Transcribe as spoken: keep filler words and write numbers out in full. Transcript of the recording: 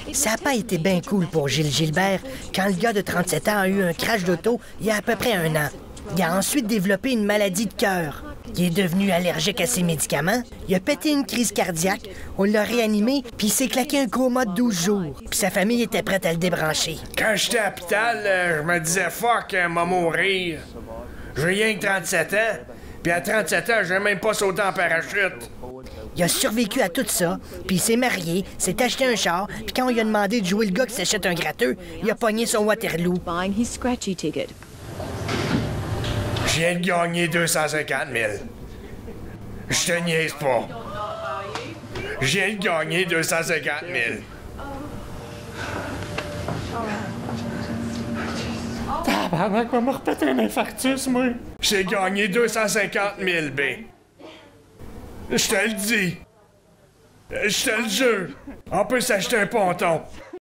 Ça n'a pas été bien cool pour Gilles Gilbert quand le gars de trente-sept ans a eu un crash d'auto il y a à peu près un an. Il a ensuite développé une maladie de cœur. Il est devenu allergique à ses médicaments. Il a pété une crise cardiaque. On l'a réanimé, puis il s'est claqué un coma de douze jours. Puis sa famille était prête à le débrancher. Quand j'étais à l'hôpital, euh, je me disais « Fuck, euh, m'a mourir. J'ai rien que trente-sept ans. Puis à trente-sept ans, j'ai même pas sauté en parachute. » Il a survécu à tout ça, puis il s'est marié, s'est acheté un char, puis quand on lui a demandé de jouer le gars qui s'achète un gratteux, il a pogné son Waterloo. Buying his scratchy ticket. Je viens de gagner deux cent cinquante mille. Je te niaise pas. Je viens de gagner deux cent cinquante mille. Tabarnak, va me repéter un infarctus, moi. J'ai gagné deux cent cinquante mille, B. Je te le dis. Je te le jure. On peut s'acheter un ponton.